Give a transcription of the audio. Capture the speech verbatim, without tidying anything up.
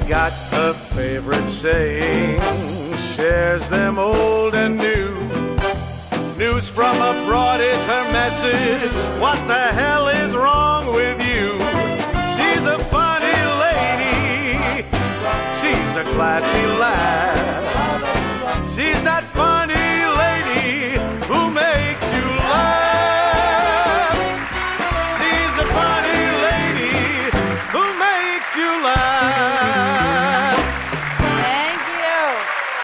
got a favorite saying, shares them old and new. News from abroad is her message. What the hell is wrong with you? She's a funny lady. She's a classy lass.